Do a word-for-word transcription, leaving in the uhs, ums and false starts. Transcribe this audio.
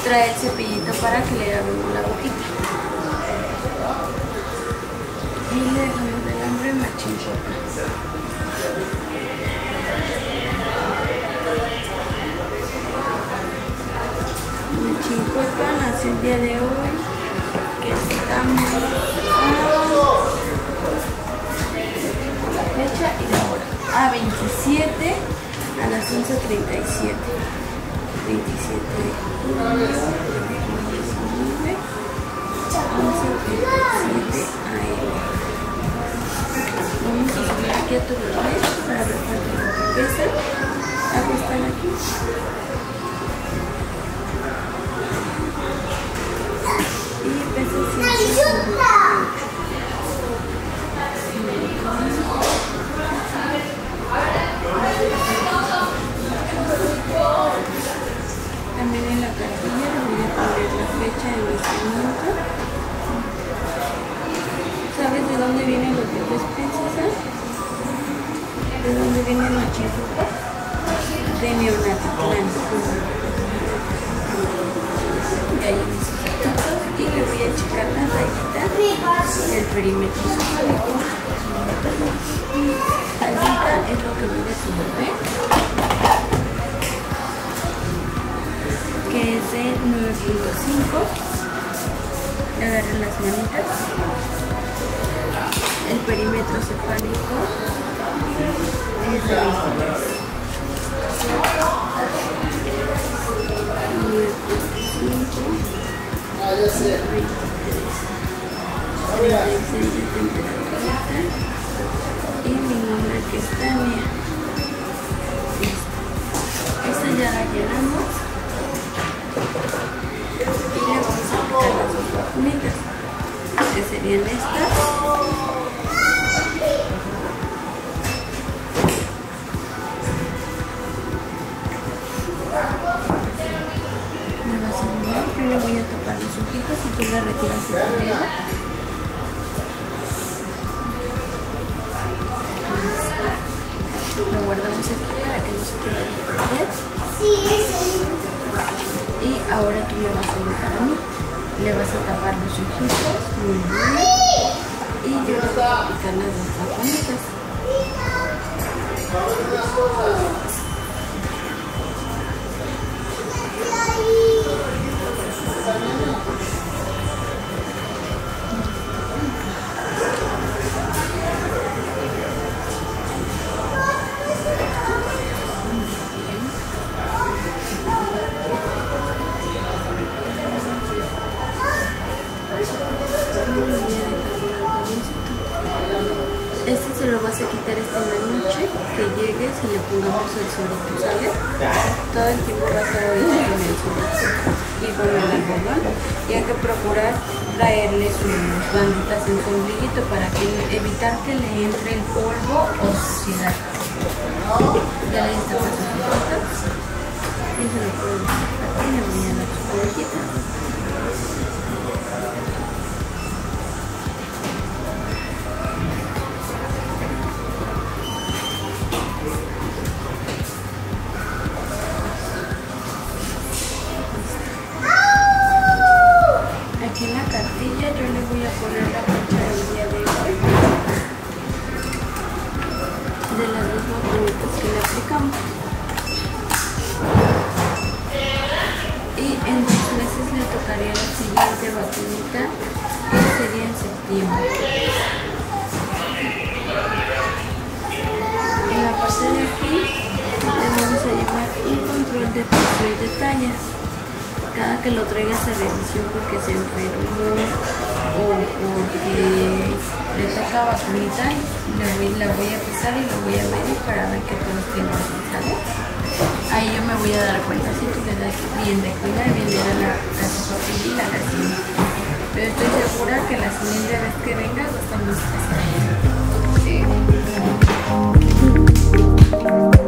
trae el cepillito para que le lavemos la boquita. Y le dejamos del hambre machín ropa. Machín ropa nació el día de hoy, que estamos a la fecha y la hora. A veintisiete a las once treinta y siete. veintisiete de julio de dos mil diecinueve, once treinta y siete a eme. Vamos a subir aquí a tu bebé para ver cuánto es lo que pesa. Acostar aquí. Y pesa ciento También en la cartilla le voy a poner la fecha de nacimiento. ¿Sabes de dónde vienen los bebés, princesa? ¿De dónde vienen los chicos? De Neonatitlán. Y ahí en esos datos. Y le voy a checar la rayita del perímetro cefálico. Rayita es lo que mide su bebé, que es de nueve punto cinco. Le agarren las manitas. El perímetro cefálico es de veintidós. nueve punto cinco. veintitrés. treinta y seis de temperatura. Y mi nombre que es Tania. Listo. Esta ya la llenamos. Y le vamos a aplicar las dos vacunitas, que serían estas. Me vas a ayudar, yo le voy a tapar los ojitos y tú le retiras el dedo. Lo guardamos aquí para que no se te vaya a perder. Y ahora tú le vas a ayudar a mí. Le vas a tapar los ojitos. Muy bien. Y yo le voy a aplicar las dos vacunitas. Este se lo vas a quitar esta noche que llegues y le pongamos el solito, ¿sabes? Todo el tiempo va a estar ahorita con el solito y con el algodón. Y hay que procurar traerle sus banditas en su ombliguito para que, evitar que le entre el polvo o suciedad. Ya le destapas sus ojitos y se lo puedo dejar aquí, le voy a dar su orejita. Aquí en la cartilla yo le voy a poner la fecha del día de hoy de las dos vacunitas que le aplicamos. Y en dos meses le tocaría la siguiente vacunita, que sería en septiembre. En la parte de aquí le vamos a llevar un control de peso y de talla. Cada que lo traigas a revisión porque se enfermó o porque le toca vacunita, le voy, la voy a pesar y lo voy a medir para ver que todo esté bien. Ahí yo me voy a dar cuenta si tú le das bien de cuidar, bien de dar la, la sopapilla y la racina. Pero estoy segura que la siguiente vez que vengas va a estar muy especial. Sí.